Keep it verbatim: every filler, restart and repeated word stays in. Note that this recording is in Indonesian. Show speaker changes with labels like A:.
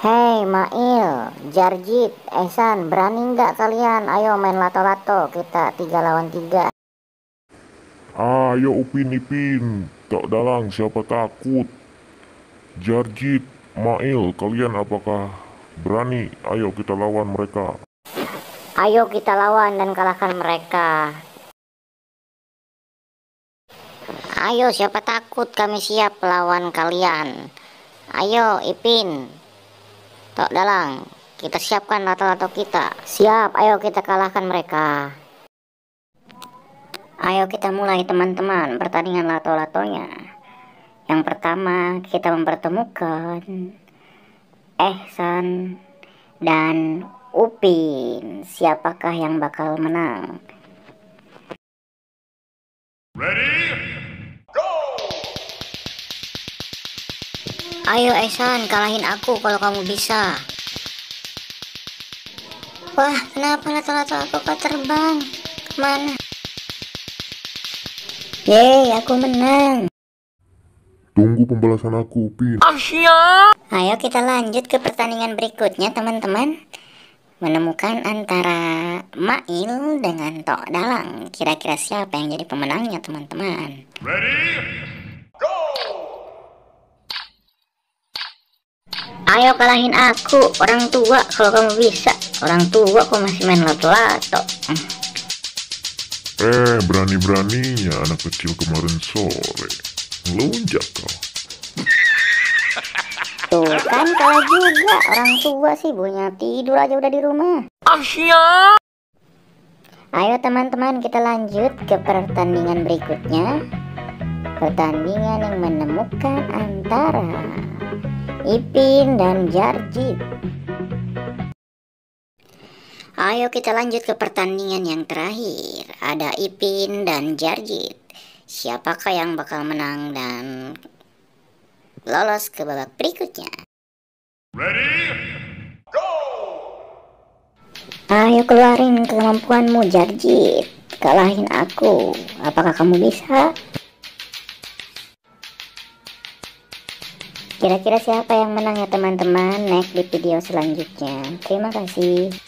A: Hei Mail, Jarjit, Ehsan, berani nggak kalian? Ayo main lato-lato, kita tiga lawan tiga.
B: Ayo Upin Ipin, tak dalang siapa takut. Jarjit, Mail, kalian apakah berani? Ayo kita lawan mereka.
A: Ayo kita lawan dan kalahkan mereka. Ayo siapa takut, kami siap lawan kalian. Ayo Ipin, Tok Dalang, kita siapkan lato-lato kita. Siap, ayo kita kalahkan mereka. Ayo kita mulai teman-teman pertandingan lato-latonya. Yang pertama kita mempertemukan Ehsan dan Upin. Siapakah yang bakal menang?
B: Ready?
A: Ayo Ehsan, kalahin aku kalau kamu bisa. Wah, kenapa lato-lato aku kok terbang? Kemana? Yeay, aku menang.
B: Tunggu pembalasan aku, Upin.
A: Ayo kita lanjut ke pertandingan berikutnya teman-teman. Menemukan antara Mail dengan Tok Dalang. Kira-kira siapa yang jadi pemenangnya teman-teman?
B: Ready?
A: Ayo kalahin aku, orang tua kalau kamu bisa. Orang tua kok masih main lato-lato.
B: Eh, berani-beraninya anak kecil kemarin sore. Ngelunjak kau.
A: Tuh kan kalah juga, orang tua sih punya tidur aja udah di rumah. Ayo teman-teman kita lanjut ke pertandingan berikutnya. Pertandingan yang menemukan antara Ipin dan Jarjit. Ayo kita lanjut ke pertandingan yang terakhir. Ada Ipin dan Jarjit. Siapakah yang bakal menang dan lolos ke babak berikutnya?
B: Ready?
A: Ayo keluarin kemampuanmu Jarjit. Kalahin aku. Apakah kamu bisa? Kira-kira siapa yang menang ya teman-teman? Next di video selanjutnya. Terima kasih.